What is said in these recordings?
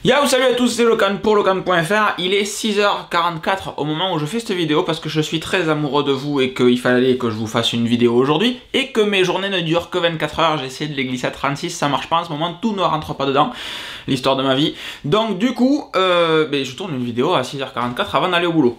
Yo, salut à tous, c'est Locan pour Locan.fr. Il est 6h44 au moment où je fais cette vidéo parce que je suis très amoureux de vous et qu'il fallait que je vous fasse une vidéo aujourd'hui et que mes journées ne durent que 24 heures. J'ai essayé de les glisser à 36, ça marche pas en ce moment, tout ne rentre pas dedans, l'histoire de ma vie. Donc du coup, je tourne une vidéo à 6h44 avant d'aller au boulot.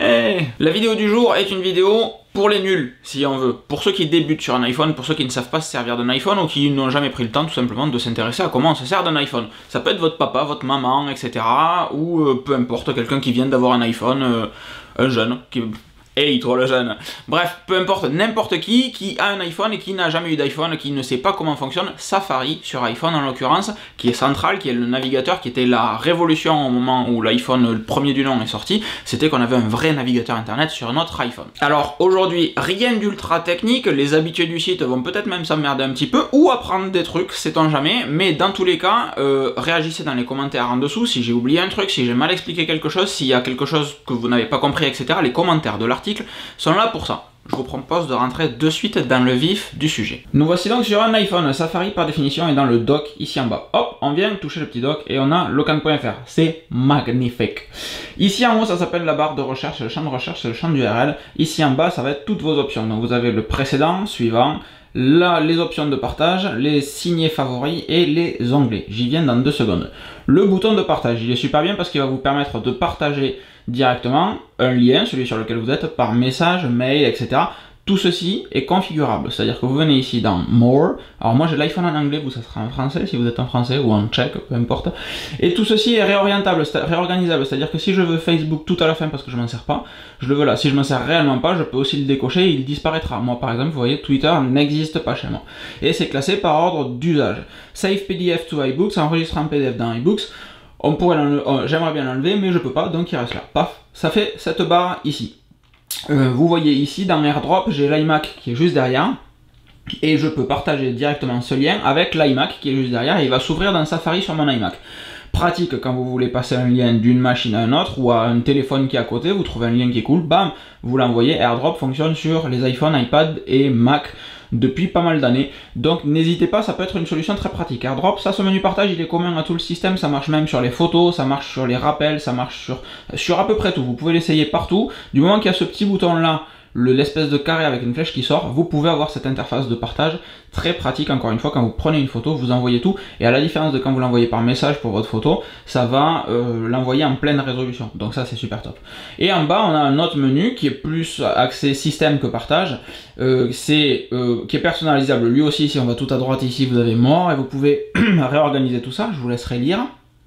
La vidéo du jour est une vidéo pour les nuls, si on veut. Pour ceux qui débutent sur un iPhone, pour ceux qui ne savent pas se servir d'un iPhone ou qui n'ont jamais pris le temps tout simplement de s'intéresser à comment on se sert d'un iPhone. Ça peut être votre papa, votre maman, etc. Ou peu importe, quelqu'un qui vient d'avoir un iPhone, un jeune, qui... Hey toi le jeune. Bref, peu importe, n'importe qui a un iPhone et qui n'a jamais eu d'iPhone, qui ne sait pas comment fonctionne Safari sur iPhone en l'occurrence, qui est central, qui est le navigateur, qui était la révolution au moment où l'iPhone, le premier du nom, est sorti, c'était qu'on avait un vrai navigateur internet sur notre iPhone. Alors aujourd'hui, rien d'ultra technique, les habitués du site vont peut-être même s'emmerder un petit peu, ou apprendre des trucs, sait-on jamais, mais dans tous les cas, réagissez dans les commentaires en dessous si j'ai oublié un truc, si j'ai mal expliqué quelque chose, s'il y a quelque chose que vous n'avez pas compris, etc. Les commentaires de l'article sont là pour ça. Je vous propose de rentrer de suite dans le vif du sujet. Nous voici donc sur un iPhone. Safari par définition est dans le dock ici en bas. Hop, on vient toucher le petit dock et on a Locan.fr. C'est magnifique. Ici en haut ça s'appelle la barre de recherche, le champ de recherche, c'est le champ d'URL. Ici en bas ça va être toutes vos options. Donc vous avez le précédent, suivant, là les options de partage, les signés favoris et les onglets. J'y viens dans 2 secondes. Le bouton de partage, il est super bien parce qu'il va vous permettre de partager directement un lien, celui sur lequel vous êtes, par message, mail, etc. Tout ceci est configurable, c'est-à-dire que vous venez ici dans More, alors moi j'ai l'iPhone en anglais, vous ça sera en français si vous êtes en français ou en tchèque, peu importe, et tout ceci est réorganisable, c'est-à-dire que si je veux Facebook tout à la fin parce que je m'en sers pas, je le veux là, si je m'en sers réellement pas, je peux aussi le décocher et il disparaîtra. Moi par exemple, vous voyez, Twitter n'existe pas chez moi, et c'est classé par ordre d'usage. Save PDF to iBooks, ça enregistre en PDF dans iBooks. On pourrait j'aimerais bien l'enlever, mais je peux pas, donc il reste là. Paf, ça fait cette barre ici. Vous voyez ici, dans AirDrop, j'ai l'iMac qui est juste derrière, et je peux partager directement ce lien avec l'iMac qui est juste derrière, et il va s'ouvrir dans Safari sur mon iMac. Pratique quand vous voulez passer un lien d'une machine à une autre, ou à un téléphone qui est à côté, vous trouvez un lien qui est cool, bam, vous l'envoyez. AirDrop fonctionne sur les iPhones, iPad et Mac depuis pas mal d'années, donc n'hésitez pas, ça peut être une solution très pratique. AirDrop, ça, ce menu partage, il est commun à tout le système, ça marche même sur les photos, ça marche sur les rappels, ça marche sur à peu près tout, vous pouvez l'essayer partout, du moment qu'il y a ce petit bouton là, l'espèce de carré avec une flèche qui sort, vous pouvez avoir cette interface de partage très pratique. Encore une fois, quand vous prenez une photo, vous envoyez tout, et à la différence de quand vous l'envoyez par message pour votre photo, ça va l'envoyer en pleine résolution, donc ça c'est super top. Et en bas on a un autre menu qui est plus axé système que partage, qui est personnalisable lui aussi. Si on va tout à droite ici, vous avez More, et vous pouvez réorganiser tout ça, je vous laisserai lire.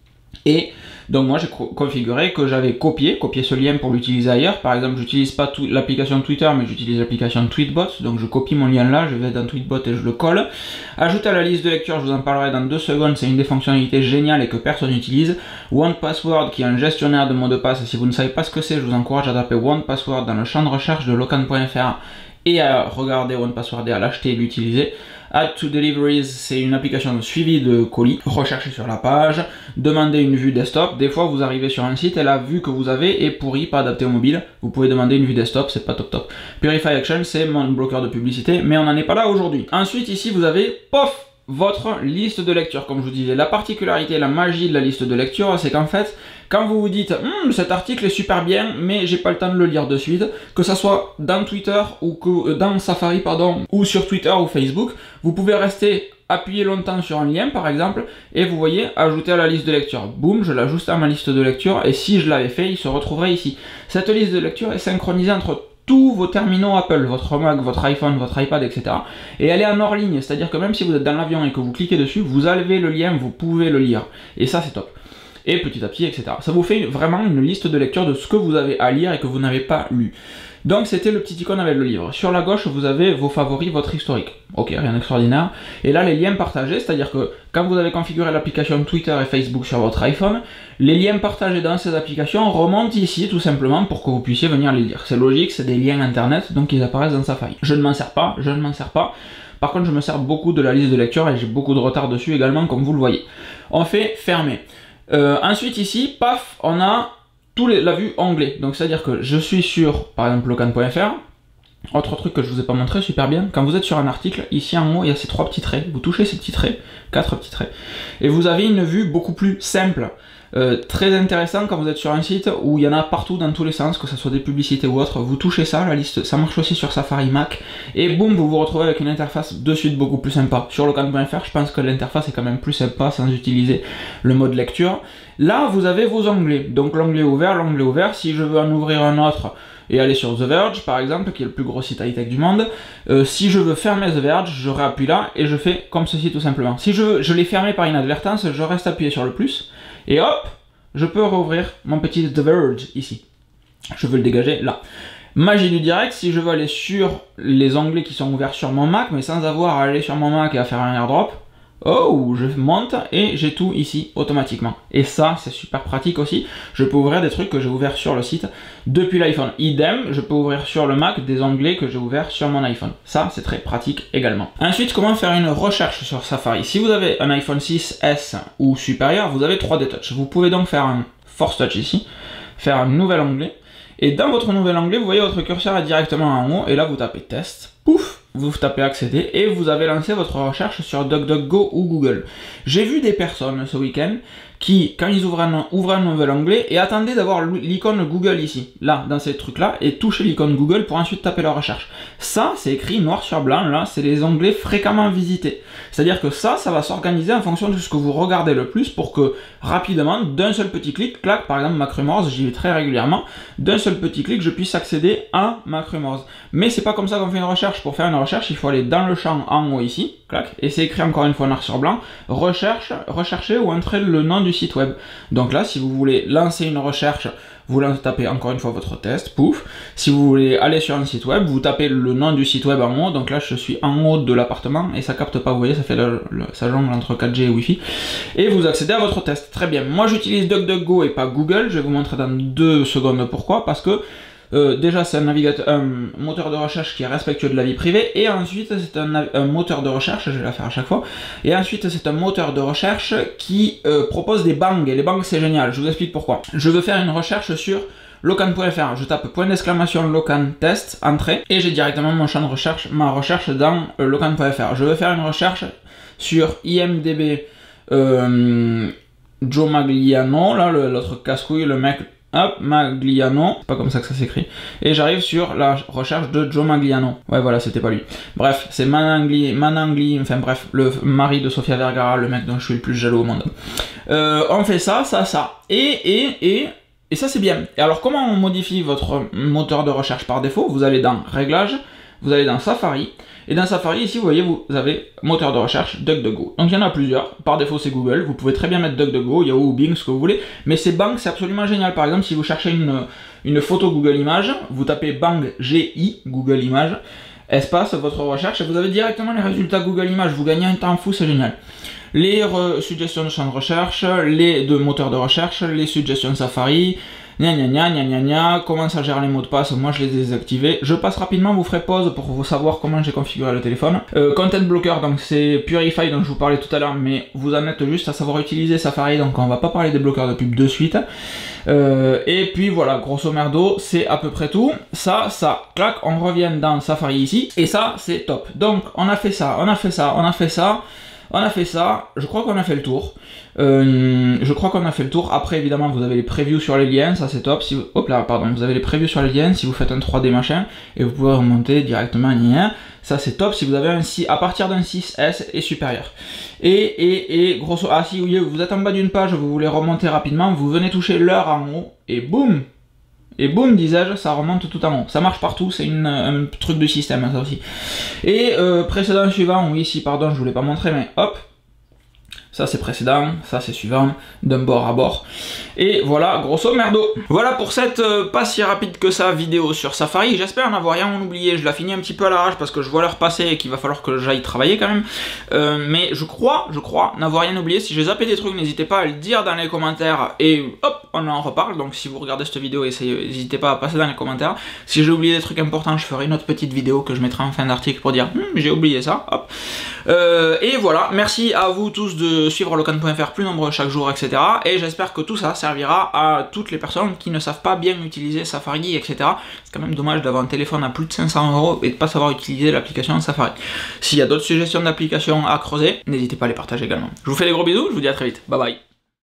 Et donc moi j'ai configuré que j'avais copié ce lien pour l'utiliser ailleurs. Par exemple, j'utilise pas l'application Twitter, mais j'utilise l'application Tweetbot, donc je copie mon lien là, je vais dans Tweetbot et je le colle. Ajouter à la liste de lecture, je vous en parlerai dans 2 secondes, c'est une des fonctionnalités géniales et que personne n'utilise. OnePassword, qui est un gestionnaire de mots de passe, si vous ne savez pas ce que c'est, je vous encourage à taper OnePassword dans le champ de recherche de Locan.fr et à regarder OnePassword et à l'acheter et l'utiliser. Add to Deliveries, c'est une application de suivi de colis. Recherchez sur la page, demandez une vue desktop. Des fois, vous arrivez sur un site et la vue que vous avez est pourrie, pas adaptée au mobile. Vous pouvez demander une vue desktop, c'est pas top top. Purify Action, c'est mon bloqueur de publicité, mais on n'en est pas là aujourd'hui. Ensuite, ici, vous avez, pof, votre liste de lecture. Comme je vous disais, la particularité, la magie de la liste de lecture, c'est qu'en fait, quand vous vous dites cet article est super bien, mais j'ai pas le temps de le lire de suite, que ça soit dans Twitter ou que dans Safari pardon, ou sur Twitter ou Facebook, vous pouvez rester appuyé longtemps sur un lien par exemple, et vous voyez ajouter à la liste de lecture. Boum, je l'ajoute à ma liste de lecture, et si je l'avais fait, il se retrouverait ici. Cette liste de lecture est synchronisée entre tous vos terminaux Apple, votre Mac, votre iPhone, votre iPad, etc. Et elle est en hors ligne, c'est-à-dire que même si vous êtes dans l'avion et que vous cliquez dessus, vous avez le lien, vous pouvez le lire. Et ça c'est top. Et petit à petit, etc. Ça vous fait vraiment une liste de lecture de ce que vous avez à lire et que vous n'avez pas lu. Donc c'était le petit icône avec le livre. Sur la gauche, vous avez vos favoris, votre historique. Ok, rien d'extraordinaire. Et là, les liens partagés, c'est-à-dire que quand vous avez configuré l'application Twitter et Facebook sur votre iPhone, les liens partagés dans ces applications remontent ici tout simplement pour que vous puissiez venir les lire. C'est logique, c'est des liens internet, donc ils apparaissent dans Safari. Je ne m'en sers pas, Par contre, je me sers beaucoup de la liste de lecture et j'ai beaucoup de retard dessus également, comme vous le voyez. On fait fermer. Ensuite ici, paf, on a la vue onglet. Donc c'est à dire que je suis sur par exemple Locan.fr. Autre truc que je vous ai pas montré super bien, quand vous êtes sur un article, ici en haut il y a ces 3 petits traits, vous touchez ces petits traits, 4 petits traits, et vous avez une vue beaucoup plus simple. Très intéressant quand vous êtes sur un site où il y en a partout dans tous les sens, que ce soit des publicités ou autre, vous touchez ça, la liste, ça marche aussi sur Safari Mac, et boum, vous vous retrouvez avec une interface de suite beaucoup plus sympa. Sur Locan.fr, je pense que l'interface est quand même plus sympa sans utiliser le mode lecture. Là, vous avez vos onglets, donc l'onglet ouvert, si je veux en ouvrir un autre, et aller sur The Verge par exemple, qui est le plus gros site high-tech du monde, si je veux fermer The Verge, je réappuie là, et je fais comme ceci tout simplement. Si je l'ai fermé par inadvertance, je reste appuyé sur le plus, et hop, je peux rouvrir mon petit The Verge ici. Je veux le dégager là. Magie du direct, si je veux aller sur les onglets qui sont ouverts sur mon Mac, mais sans avoir à aller sur mon Mac et à faire un airdrop, oh, je monte et j'ai tout ici automatiquement. Et ça, c'est super pratique aussi. Je peux ouvrir des trucs que j'ai ouverts sur le site depuis l'iPhone. Idem, je peux ouvrir sur le Mac des onglets que j'ai ouverts sur mon iPhone. Ça, c'est très pratique également. Ensuite, comment faire une recherche sur Safari? Si vous avez un iPhone 6S ou supérieur, vous avez 3D Touch. Vous pouvez donc faire un Force Touch ici, faire un nouvel onglet. Et dans votre nouvel onglet, vous voyez votre curseur est directement en haut. Et là, vous tapez test. Pouf! Vous tapez accéder et vous avez lancé votre recherche sur DuckDuckGo ou Google. J'ai vu des personnes ce week-end qui, quand ils ouvrent un nouvel onglet, et attendaient d'avoir l'icône Google ici, là, dans ces trucs-là, et toucher l'icône Google pour ensuite taper leur recherche. Ça, c'est écrit noir sur blanc, là, c'est les onglets fréquemment visités. C'est-à-dire que ça va s'organiser en fonction de ce que vous regardez le plus pour que, rapidement, d'un seul petit clic, clac, par exemple, MacRumors, j'y vais très régulièrement, d'un seul petit clic, je puisse accéder à MacRumors. Mais c'est pas comme ça qu'on fait une recherche. Pour faire une recherche, il faut aller dans le champ en haut ici, clac, et c'est écrit encore une fois noir sur blanc, rechercher ou entrer le nom du site web. Donc là, si vous voulez lancer une recherche, vous tapez encore une fois votre test, pouf. Si vous voulez aller sur un site web, vous tapez le nom du site web en haut. Donc là, je suis en haut de l'appartement et ça capte pas, vous voyez, ça fait ça jongle entre 4G et Wi-Fi. Et vous accédez à votre test. Très bien. Moi, j'utilise DuckDuckGo et pas Google. Je vais vous montrer dans 2 secondes pourquoi. Parce que déjà, c'est un moteur de recherche qui est respectueux de la vie privée, et ensuite c'est un moteur de recherche, je vais la faire à chaque fois, et ensuite c'est un moteur de recherche qui propose des bangs, et les bangs c'est génial, je vous explique pourquoi. Je veux faire une recherche sur Locan.fr, je tape .! Locan test, entrée, et j'ai directement mon champ de recherche, ma recherche dans Locan.fr. Je veux faire une recherche sur IMDB Joe Magliano, là l'autre casse-couille, le mec. Hop, Magliano, c'est pas comme ça que ça s'écrit. Et j'arrive sur la recherche de Joe Magliano. Ouais, voilà, c'était pas lui. Bref, c'est Manangli, enfin bref, le mari de Sofia Vergara, le mec dont je suis le plus jaloux au monde. On fait ça. Et ça c'est bien. Et alors, comment on modifie votre moteur de recherche par défaut? Vous allez dans Réglages, vous allez dans Safari. Et dans Safari, ici, vous voyez, vous avez moteur de recherche DuckDuckGo. Donc il y en a plusieurs. Par défaut, c'est Google. Vous pouvez très bien mettre DuckDuckGo, Yahoo, Bing, ce que vous voulez. Mais ces bangs, c'est absolument génial. Par exemple, si vous cherchez une photo Google Images, vous tapez bang GI, Google Images, espace, votre recherche, et vous avez directement les résultats Google Images. Vous gagnez un temps fou, c'est génial. Les suggestions de champ de recherche, les moteurs de recherche, les suggestions Safari, comment ça gère les mots de passe, moi je les ai désactivés. Je passe rapidement, vous ferez pause pour vous savoir comment j'ai configuré le téléphone. Content Blocker, donc c'est Purify dont je vous parlais tout à l'heure, mais vous en êtes juste à savoir utiliser Safari, donc on va pas parler des bloqueurs de pub de suite. Et puis voilà, grosso merdo, c'est à peu près tout. Ça, clac, on revient dans Safari ici, et ça c'est top. Donc on a fait ça, je crois qu'on a fait le tour. Après, évidemment, vous avez les previews sur les liens, ça c'est top. Hop là, pardon, vous avez les previews sur les liens si vous faites un 3D machin, et vous pouvez remonter directement. Ça c'est top si vous avez un 6 à partir d'un 6S et supérieur. Et grosso, si vous êtes en bas d'une page, vous voulez remonter rapidement, vous venez toucher l'heure en haut, et boum! Et boum, disais-je, ça remonte tout en haut. Ça marche partout, c'est un truc de système, ça aussi. Et précédent, suivant, oui, ici, pardon, je vous l'ai pas montré, mais hop. Ça c'est précédent, ça c'est suivant, d'un bord à bord. Et voilà, grosso merdo. Voilà pour cette pas si rapide que ça vidéo sur Safari. J'espère n'avoir rien oublié. Je la finis un petit peu à l'arrache parce que je vois l'heure passer et qu'il va falloir que j'aille travailler quand même. Mais je crois n'avoir rien oublié. Si j'ai zappé des trucs, n'hésitez pas à le dire dans les commentaires et hop, on en reparle. Donc si vous regardez cette vidéo, n'hésitez pas à passer dans les commentaires. Si j'ai oublié des trucs importants, je ferai une autre petite vidéo que je mettrai en fin d'article pour dire j'ai oublié ça. Hop. Et voilà, merci à vous tous de suivre Locan.fr plus nombreux chaque jour, etc. Et j'espère que tout ça servira à toutes les personnes qui ne savent pas bien utiliser Safari, etc. C'est quand même dommage d'avoir un téléphone à plus de 500 € et de ne pas savoir utiliser l'application Safari. S'il y a d'autres suggestions d'applications à creuser, n'hésitez pas à les partager également. Je vous fais des gros bisous, je vous dis à très vite. Bye bye.